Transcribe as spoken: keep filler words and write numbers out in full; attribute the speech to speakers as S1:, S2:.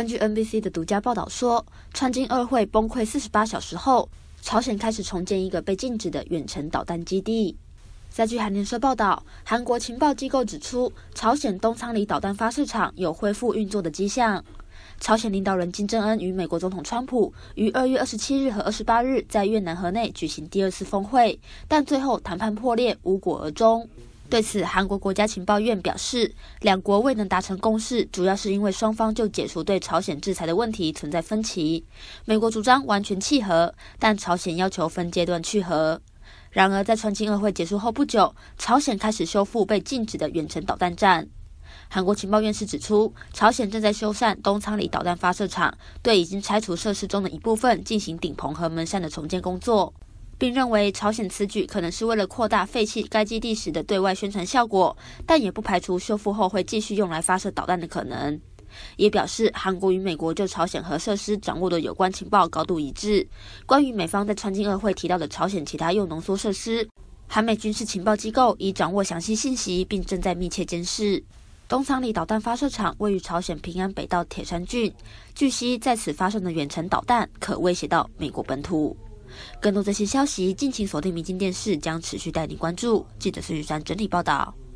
S1: 根据 N B C 的独家报道说，川金二会崩溃四十八小时后，朝鲜开始重建一个被禁止的远程导弹基地。在据韩联社报道，韩国情报机构指出，朝鲜东仓里导弹发射场有恢复运作的迹象。朝鲜领导人金正恩与美国总统川普于二月二十七日和二十八日在越南河内举行第二次峰会，但最后谈判破裂，无果而终。对此，韩国国家情报院表示，两国未能达成共识，主要是因为双方就解除对朝鲜制裁的问题存在分歧。美国主张完全契合，但朝鲜要求分阶段去核。然而，在川金二会结束后不久，朝鲜开始修复被禁止的远程导弹站。韩国情报院士指出，朝鲜正在修缮东仓里导弹发射场，对已经拆除设施中的一部分进行顶棚和门扇的重建工作，并认为朝鲜此举可能是为了扩大废弃该基地时的对外宣传效果，但也不排除修复后会继续用来发射导弹的可能。也表示，韩国与美国就朝鲜核设施掌握的有关情报高度一致。关于美方在川金二会提到的朝鲜其他铀浓缩设施，韩美军事情报机构已掌握详细信息，并正在密切监视。东仓里导弹发射场位于朝鲜平安北道铁山郡，据悉在此发射的远程导弹可威胁到美国本土。更多这些消息，敬请锁定明镜电视，将持续带您关注。记者孙玉山整理报道。